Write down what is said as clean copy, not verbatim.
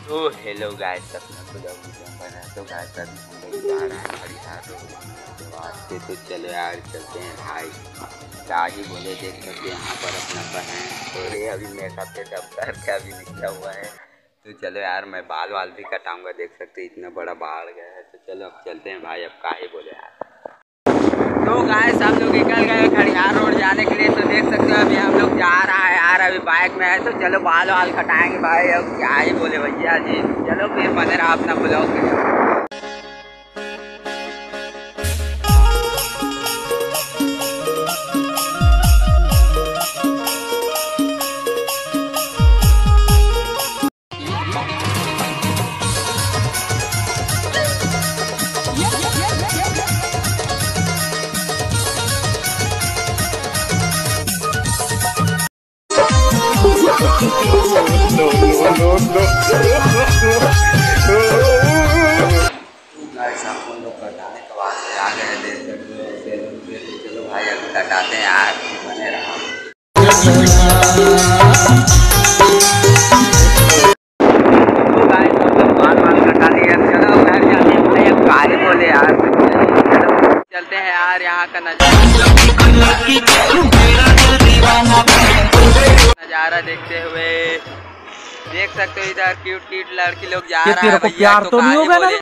तो hello guys, अपना blog video बना तो गाइस अभी हम लोग जा रहे हैं खड़ियार रोड वास्ते। तो चलो यार चलते हैं भाई। क्या ही बोले, देख सकते यहाँ पर अपना बहन तो ये अभी मेकअप वेकअप करके अभी निकला हुआ है। तो चलो यार मैं बाल वाल भी कटाऊंगा, देख सकते इतना बड़ा बाढ़ गया है। तो चलो अब चलते हैं भाई, अब का ही बोले यार। तो गाइस हम लोग निकल गए खड़ियार रोड जाने के लिए। तो देख सकते हो अभी हम लोग जा रहा है यार, अभी बाइक में है। तो चलो बाल वाल कटाएंगे भाई, अब क्या ही बोले भैया जी। चलो फिर बने रहा अपना ब्लॉग में। कटाने के बाद आ गए, देख सकते हो। चलो भाई अभी कटाते हैं यार, बने रहा। तो गाइस हम लोग बाल कटा लिए, चलो घर जाते हैं भाई, अब काहे बोले यार। चलो चलते हैं यार, यहाँ का नज़ारा देखते हुए। देख सकते हो इधर क्यूट क्यूट लड़की लोग जा रहा है भैया। तो काहे बोले